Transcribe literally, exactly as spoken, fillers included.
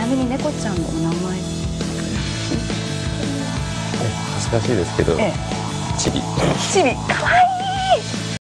みに猫ちゃんのお名前。 恥ずかしいですけど、 ええ、 チビ。 チビ、可愛いい。